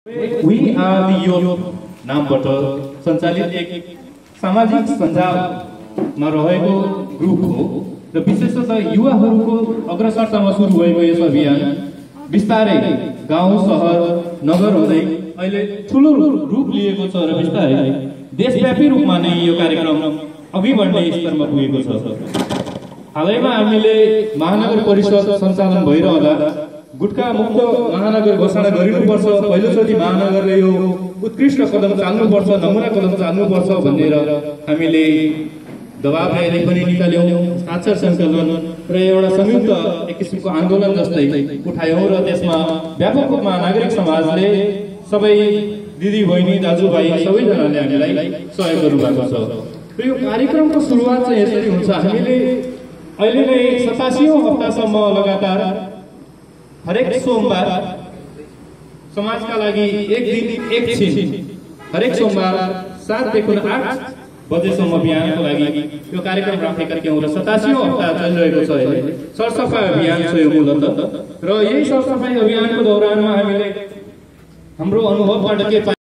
We are the youth नामबाट सञ्चालित एक सामाजिक सञ्जालमा रहेको ग्रुप हो र विशेषतः युवाहरूको अग्रसरतामा सुरु भएको यस अभियान बिस्तारै गाउँ सहर नगर हुँदै अहिले ठूलो रूप लिएको छ र बिस्तारै देशव्यापी रूपमा नै यो कार्यक्रम अघि बढ्ने स्तरमा पुगेको छ। हालैमा हामीले महानगर परिषद सञ्चालन भइरहँदा गुटखा मुक्त महानगर घोषणा गरिनुपर्छ, पहिलोचोटि महानगरले यो उत्कृष्ट कदम चाल्नुपर्छ, नमुना कदम चाल्नुपर्छ भनेर हामीले दबाब ल्याएर पनि निकाल्यौं, साक्षर सङ्कलन र एउटा संयुक्त एक किसिमको आन्दोलन जस्तै उठायौं र त्यसमा व्यापक रूपमा नागरिक समाजले सबै दिदी बहिनी दाजुभाइ सबैजनाले हामीलाई सहयोग गर्नुभएको छ। यो कार्यक्रमको सुरुवात चाहिँ यसरी हुन्छ। हामीले अहिले नै 87औं हप्तासम्म लगातार हरेक सोमबार समाजका लागि एक दिन एक छिन हरेक सोमबार 7 देखि 8 बजेसम्म बिहानको लागि यो कार्यक्रम राखेका थियौं र 87औं हप्ता चलिरहेको छ। अहिले सरसफाई अभियान छ यो मूलतः, र यही सरसफाई अभियानको दौरानमा हामीले हाम्रो अनुभवबाट के